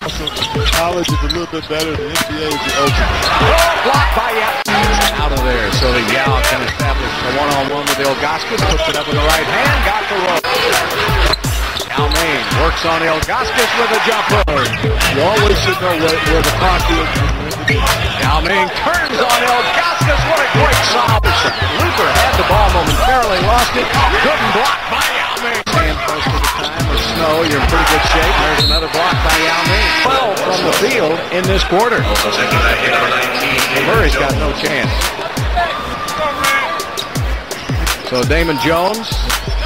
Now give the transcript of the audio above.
College is a little bit better than NBA is the open. Blocked by Yao. Out of there, so that Yao can establish a one-on-one with Ilgauskas. Puts it up with the right hand, got the rope. Yao Ming works on Ilgauskas with a jumper. You always should know where the clock is. Yao Ming turns on Ilgauskas. What a great solve. Luther had the ball momentarily, lost it. Couldn't block by Yao Ming. Stand close to the time with snow. You're in pretty good shape. There's another block by Yao Ming. 12 from the field in this quarter. Murray's got no chance. So Damon Jones